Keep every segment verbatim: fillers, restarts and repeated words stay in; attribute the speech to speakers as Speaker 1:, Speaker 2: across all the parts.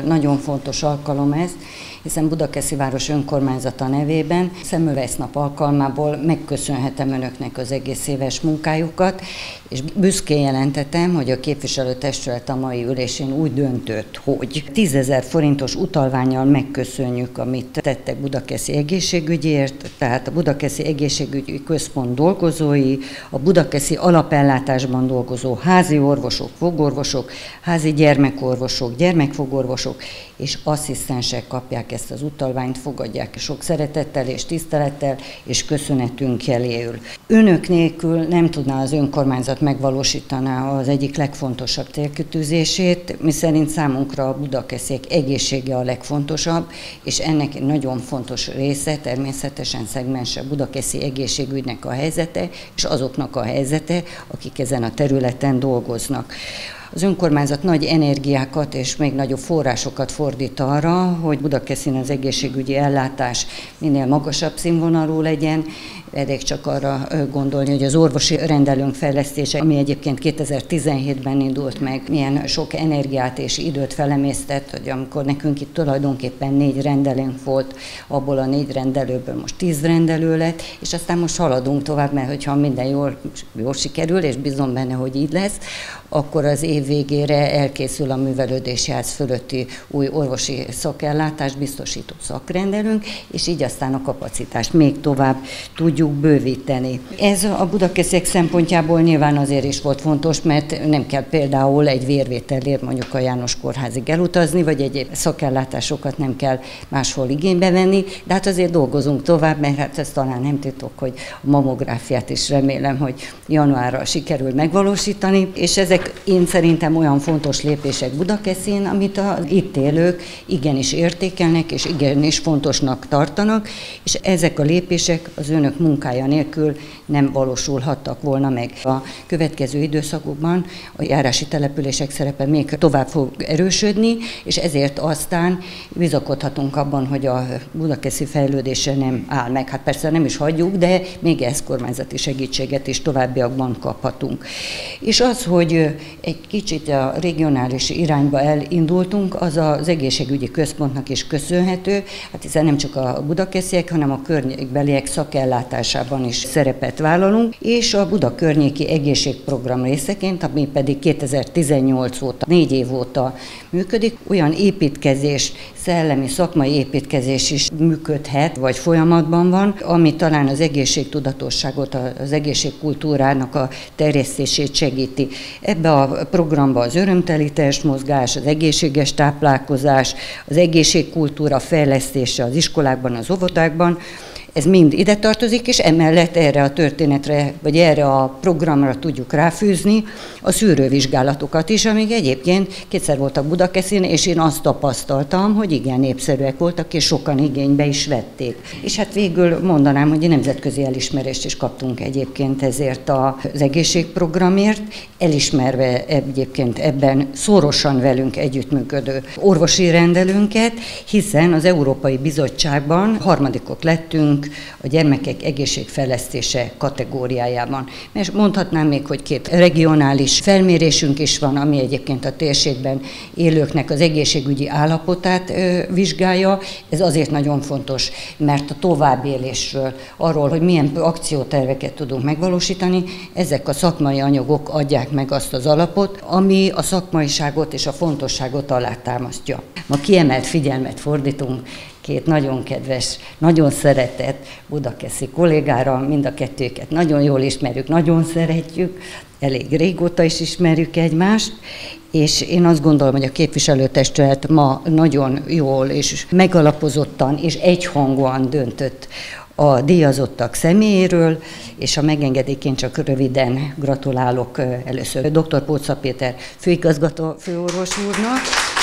Speaker 1: nagyon fontos alkalom ez, hiszen Budakeszi város önkormányzata nevében Szemüvesznap alkalmából megköszönhetem önöknek az egész éves munkájukat, és büszkén jelentetem, hogy a képviselőtestület a mai ülésén úgy döntött, hogy tízezer forintos utalvánnyal megköszönjük, amit tettek Budakeszi egészségügyért, tehát a Budakeszi Egészségügyi Központ dolgozói, a budakeszi alapellátásban dolgozó házi orvosok, fogorvosok, házi gyermekorvosok, gyermekfogorvosok és asszisztensek kapják ezt az utalványt, fogadják sok szeretettel és tisztelettel és köszönetünk jeléül. Önök nélkül nem tudná az önkormányzat megvalósítani az egyik legfontosabb célkitűzését, miszerint számunkra a budakesziek egészsége a legfontosabb, és ennek egy nagyon fontos része természetesen szegmense budakeszi egészségügynek a helyzete, és azoknak a helyzete, akik ezen a területen dolgoznak. Az önkormányzat nagy energiákat és még nagyobb forrásokat fordít arra, hogy Budakeszin az egészségügyi ellátás minél magasabb színvonalú legyen. Elég csak arra gondolni, hogy az orvosi rendelőnk fejlesztése, ami egyébként kétezer-tizenhétben indult meg, milyen sok energiát és időt felemésztett, hogy amikor nekünk itt tulajdonképpen négy rendelőnk volt, abból a négy rendelőből most tíz rendelő lett, és aztán most haladunk tovább, mert hogyha minden jól, jól sikerül, és bízom benne, hogy így lesz, akkor az év végére elkészül a művelődési ház fölötti új orvosi szakellátást biztosító szakrendelőnk, és így aztán a kapacitást még tovább tudjuk bővíteni. Ez a budakesziek szempontjából nyilván azért is volt fontos, mert nem kell például egy vérvételért mondjuk a János Kórházig elutazni, vagy egyéb szakellátásokat nem kell máshol igénybe venni, de hát azért dolgozunk tovább, mert hát ez talán nem titok, hogy a mamográfiát is remélem, hogy januárra sikerül megvalósítani, és ezek én szerintem olyan fontos lépések Budakeszin, amit az itt élők igenis értékelnek, és igenis fontosnak tartanak, és ezek a lépések az önök munkája nélkül nem valósulhattak volna meg. A következő időszakokban a járási települések szerepe még tovább fog erősödni, és ezért aztán bizakodhatunk abban, hogy a budakeszi fejlődése nem áll meg. Hát persze nem is hagyjuk, de még ezt kormányzati segítséget is továbbiakban kaphatunk. És az, hogy egy kicsit a regionális irányba elindultunk, az az egészségügyi központnak is köszönhető, hát hiszen nem csak a budakesziek, hanem a környékbeliek szakellátásában is szerepet vállalunk, és a Buda környéki egészségprogram részeként, ami pedig kétezer-tizennyolc óta, négy év óta működik, olyan építkezés, szellemi, szakmai építkezés is működhet, vagy folyamatban van, ami talán az egészségtudatosságot, az egészségkultúrának a terjesztését segíti. Ebbe a programba az örömteli testmozgás, az egészséges táplálkozás, az egészségkultúra fejlesztése az iskolákban, az óvodákban, ez mind ide tartozik, és emellett erre a történetre, vagy erre a programra tudjuk ráfűzni a szűrővizsgálatokat is, amik egyébként kétszer voltak Budakeszin, és én azt tapasztaltam, hogy igen népszerűek voltak, és sokan igénybe is vették. És hát végül mondanám, hogy nemzetközi elismerést is kaptunk egyébként ezért az egészségprogramért, elismerve egyébként ebben szorosan velünk együttműködő orvosi rendelőnket, hiszen az Európai Bizottságban harmadikok lettünk a gyermekek egészségfejlesztése kategóriájában. És mondhatnám még, hogy két regionális felmérésünk is van, ami egyébként a térségben élőknek az egészségügyi állapotát ö, vizsgálja. Ez azért nagyon fontos, mert a továbbélésről, arról, hogy milyen akcióterveket tudunk megvalósítani, ezek a szakmai anyagok adják meg azt az alapot, ami a szakmaiságot és a fontosságot alátámasztja. Ma kiemelt figyelmet fordítunk két nagyon kedves, nagyon szeretett budakeszi kollégára, mind a kettőket nagyon jól ismerjük, nagyon szeretjük, elég régóta is ismerjük egymást, és én azt gondolom, hogy a képviselőtestület ma nagyon jól és megalapozottan és egyhangúan döntött a díjazottak személyéről, és ha megengedik, én csak röviden gratulálok először dr. Póca Péter főigazgató főorvos úrnak,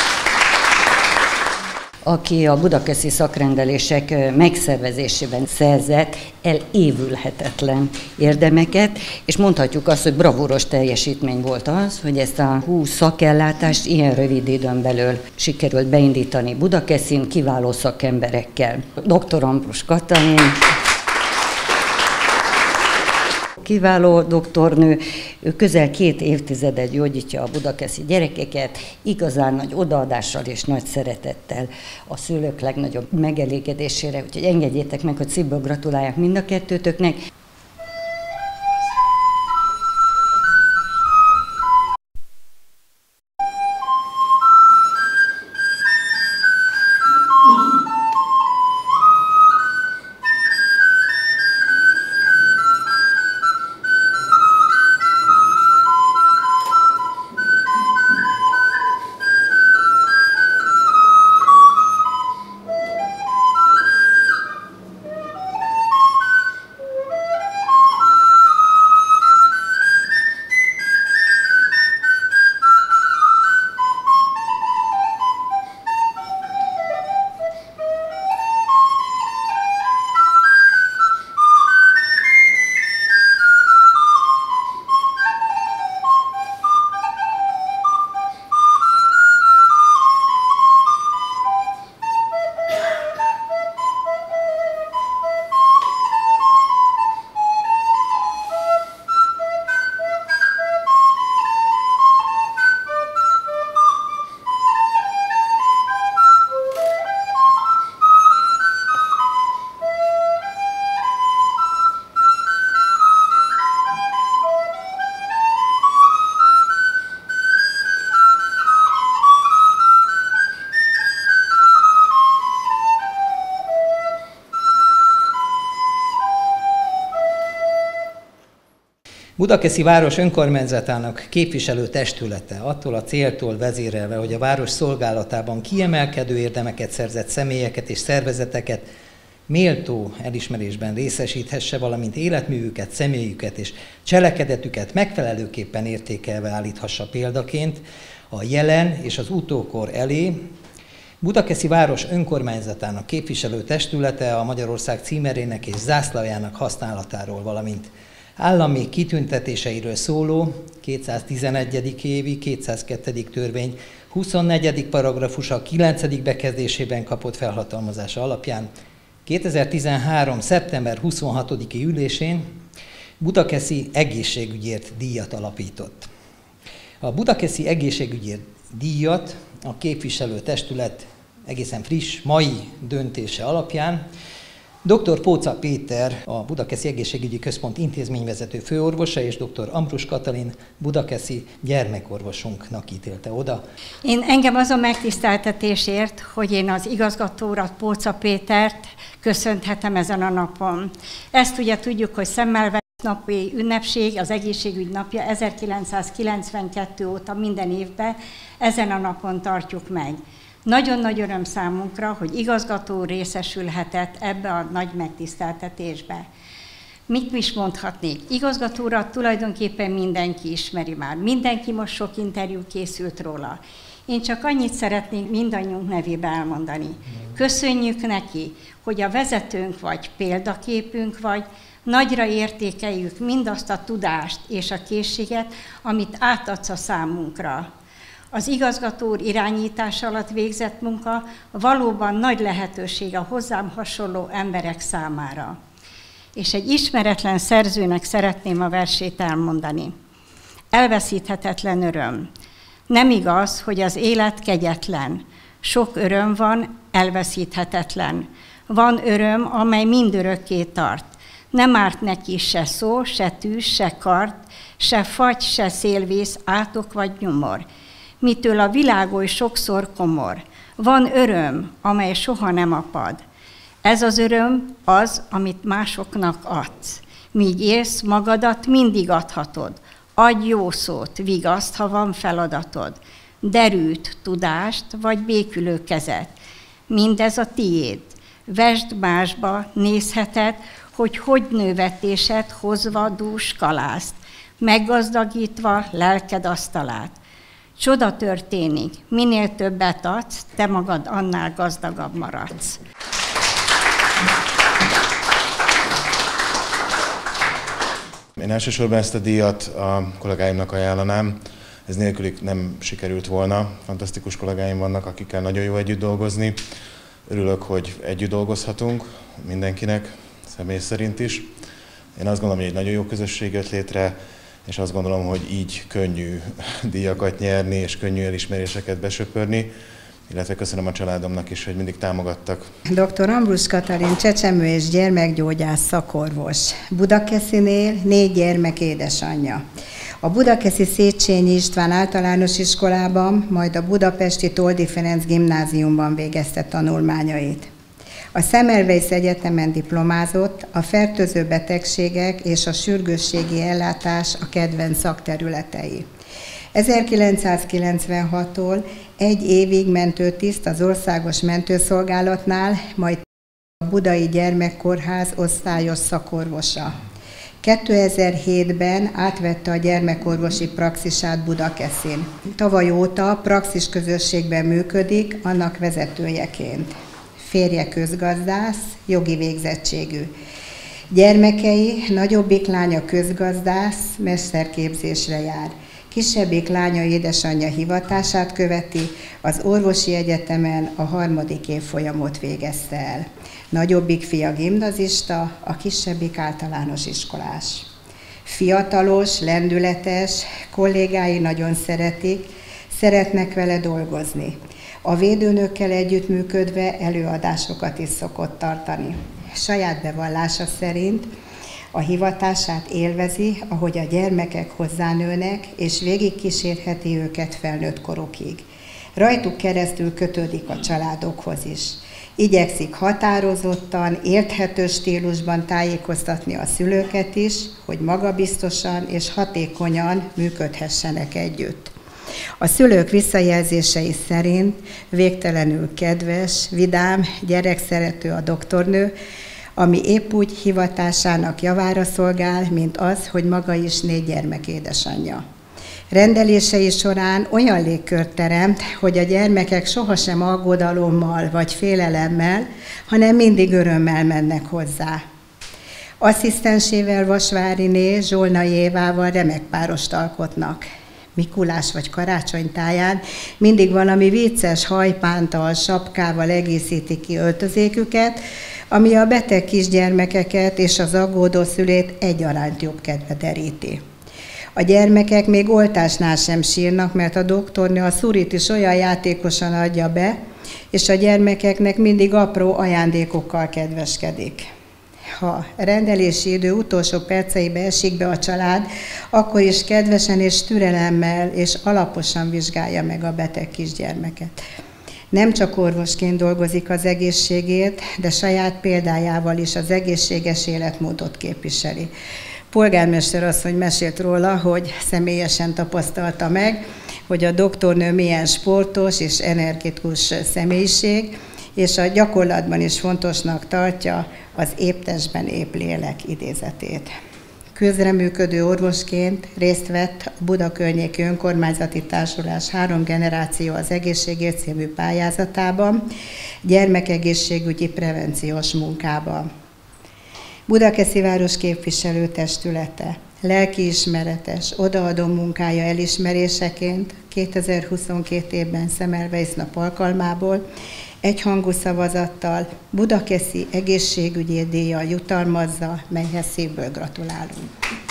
Speaker 1: aki a budakeszi szakrendelések megszervezésében szerzett elévülhetetlen érdemeket, és mondhatjuk azt, hogy bravúros teljesítmény volt az, hogy ezt a húsz szakellátást ilyen rövid időn belül sikerült beindítani Budakeszin kiváló szakemberekkel. doktor Ambrus Katalin, kiváló doktornő, ő közel két évtizedet gyógyítja a budakeszi gyerekeket, igazán nagy odaadással és nagy szeretettel a szülők legnagyobb megelégedésére, úgyhogy engedjétek meg, hogy szívből gratuláljak mind a kettőtöknek.
Speaker 2: Budakeszi város önkormányzatának képviselő testülete attól a céltól vezérelve, hogy a város szolgálatában kiemelkedő érdemeket szerzett személyeket és szervezeteket méltó elismerésben részesíthesse, valamint életművüket, személyüket és cselekedetüket megfelelőképpen értékelve állíthassa példaként a jelen és az utókor elé. Budakeszi város önkormányzatának képviselő testülete a Magyarország címerének és zászlajának használatáról, valamint állami kitüntetéseiről szóló kétszáztizenegyedik évi kétszázkettő törvény huszonnegyedik paragrafusa kilencedik bekezdésében kapott felhatalmazása alapján kétezer-tizenhárom. szeptember huszonhatodiki ülésén Budakeszi egészségügyért díjat alapított. A Budakeszi egészségügyért díjat a képviselő testület egészen friss, mai döntése alapján dr. Póca Péter, a Budakeszi Egészségügyi Központ intézményvezető főorvosa, és dr. Ambrus Katalin, budakeszi gyermekorvosunknak ítélte oda.
Speaker 3: Én engem az a megtiszteltetésért, hogy én az igazgató urat, Póca Pétert köszönhetem ezen a napon. Ezt ugye tudjuk, hogy szemmelvesnapi ünnepség, az egészségügy napja ezerkilencszázkilencvenkettő óta minden évben ezen a napon tartjuk meg. Nagyon nagy öröm számunkra, hogy igazgató részesülhetett ebbe a nagy megtiszteltetésbe. Mit is mondhatnék? Igazgató urat tulajdonképpen mindenki ismeri már. Mindenki, most sok interjú készült róla. Én csak annyit szeretnék mindannyiunk nevében elmondani. Köszönjük neki, hogy a vezetőnk vagy, példaképünk vagy, nagyra értékeljük mindazt a tudást és a készséget, amit átadsz a számunkra. Az igazgató úr irányítása alatt végzett munka valóban nagy lehetőség a hozzám hasonló emberek számára. És egy ismeretlen szerzőnek szeretném a versét elmondani. Elveszíthetetlen öröm. Nem igaz, hogy az élet kegyetlen. Sok öröm van, elveszíthetetlen. Van öröm, amely mindörökké tart. Nem árt neki se szó, se tűz, se kard, se fagy, se szélvész, átok vagy nyomor. Mitől a világoly sokszor komor. Van öröm, amely soha nem apad. Ez az öröm az, amit másoknak adsz. Míg élsz, magadat mindig adhatod. Adj jó szót, vigaszt, ha van feladatod. Derűt, tudást, vagy békülő kezet. Mindez a tiéd. Vesd másba, nézheted, hogy hogy nővetésed hozva dús kalászt, meggazdagítva lelked asztalát. Csoda történik, minél többet adsz, te magad annál gazdagabb maradsz.
Speaker 4: Én elsősorban ezt a díjat a kollégáimnak ajánlanám. Ez nélkülük nem sikerült volna. Fantasztikus kollégáim vannak, akikkel nagyon jó együtt dolgozni. Örülök, hogy együtt dolgozhatunk mindenkinek, személy szerint is. Én azt gondolom, hogy egy nagyon jó közösség jött létre, és azt gondolom, hogy így könnyű díjakat nyerni, és könnyű elismeréseket besöpörni, illetve köszönöm a családomnak is, hogy mindig támogattak.
Speaker 5: doktor Ambrus Katalin csecsemő és gyermekgyógyász szakorvos. Budakeszinél négy gyermek édesanyja. A budakeszi Széchenyi István általános iskolában, majd a budapesti Toldi Ferenc gimnáziumban végezte tanulmányait. A Semmelweis Egyetemen diplomázott, a fertőző betegségek és a sürgősségi ellátás a kedvenc szakterületei. ezerkilencszázkilencvenhattól egy évig mentőtiszt az Országos Mentőszolgálatnál, majd a Budai Gyermekkórház osztályos szakorvosa. kétezer-hétben átvette a gyermekorvosi praxisát Budakeszin. Tavaly óta praxis közösségben működik, annak vezetőjeként. Férje közgazdász, jogi végzettségű. Gyermekei, nagyobbik lánya közgazdász, mesterképzésre jár. Kisebbik lánya édesanyja hivatását követi, az orvosi egyetemen a harmadik évfolyamot végezte el. Nagyobbik fia gimnazista, a kisebbik általános iskolás. Fiatalos, lendületes, kollégái nagyon szeretik, szeretnek vele dolgozni. A védőnökkel együttműködve előadásokat is szokott tartani. Saját bevallása szerint a hivatását élvezi, ahogy a gyermekek hozzánőnek, és végigkísérheti őket felnőtt korukig. Rajtuk keresztül kötődik a családokhoz is. Igyekszik határozottan, érthető stílusban tájékoztatni a szülőket is, hogy magabiztosan és hatékonyan működhessenek együtt. A szülők visszajelzései szerint végtelenül kedves, vidám, gyerekszerető a doktornő, ami épp úgy hivatásának javára szolgál, mint az, hogy maga is négy gyermek édesanyja. Rendelései során olyan légkört teremt, hogy a gyermekek sohasem aggodalommal vagy félelemmel, hanem mindig örömmel mennek hozzá. Asszisztensével, Vasváriné Zsolnai Évával remek párost alkotnak. Mikulás vagy karácsony táján mindig valami vicces hajpántal, sapkával egészíti ki öltözéküket, ami a beteg kisgyermekeket és az aggódó szülét egyaránt jobb kedve deríti. A gyermekek még oltásnál sem sírnak, mert a doktornő a szurit is olyan játékosan adja be, és a gyermekeknek mindig apró ajándékokkal kedveskedik. Ha rendelési idő utolsó perceibe esik be a család, akkor is kedvesen és türelemmel és alaposan vizsgálja meg a beteg kisgyermeket. Nem csak orvosként dolgozik az egészségért, de saját példájával is az egészséges életmódot képviseli. Polgármester asszony mesélt róla, hogy személyesen tapasztalta meg, hogy a doktornő milyen sportos és energikus személyiség, és a gyakorlatban is fontosnak tartja az épp testben épp lélek idézetét. Közreműködő orvosként részt vett a Buda Környéki Önkormányzati Társulás Három Generáció az Egészségért című pályázatában, gyermekegészségügyi prevenciós munkában. Budakeszi város képviselőtestülete lelkiismeretes, odaadó munkája elismeréseként kétezer-huszonkettő évben Semmelweis nap alkalmából egyhangú szavazattal Budakeszi egészségügyi díjjal jutalmazza, melyhez szívből gratulálunk.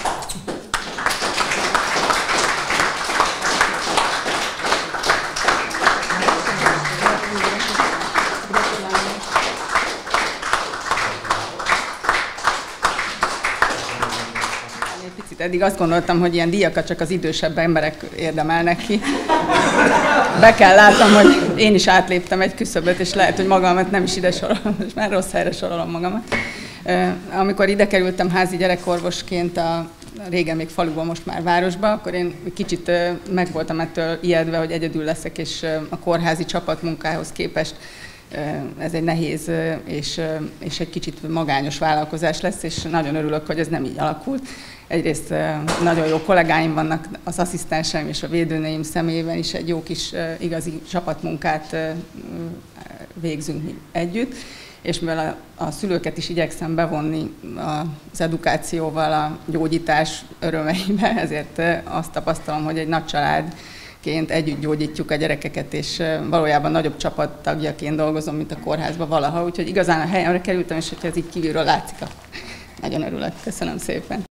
Speaker 6: Eddig azt gondoltam, hogy ilyen díjakat csak az idősebb emberek érdemelnek ki. Be kell látnom, hogy én is átléptem egy küszöböt, és lehet, hogy magamat nem is ide sorolom, és már rossz helyre sorolom magamat. Amikor ide kerültem házi gyerekorvosként, a régen még faluban, most már városba, akkor én kicsit meg voltam ettől ijedve, hogy egyedül leszek, és a kórházi csapatmunkához képest ez egy nehéz és, és egy kicsit magányos vállalkozás lesz, és nagyon örülök, hogy ez nem így alakult. Egyrészt nagyon jó kollégáim vannak, az asszisztenseim és a védőnőim személyében is egy jó kis igazi csapatmunkát végzünk együtt, és mivel a, a szülőket is igyekszem bevonni az edukációval a gyógyítás örömeibe, ezért azt tapasztalom, hogy egy nagy családként együtt gyógyítjuk a gyerekeket, és valójában nagyobb csapattagjaként dolgozom, mint a kórházban valaha, úgyhogy igazán a helyemre kerültem, és hogyha ez így kívülről látszik, Nagyon örülök, köszönöm szépen.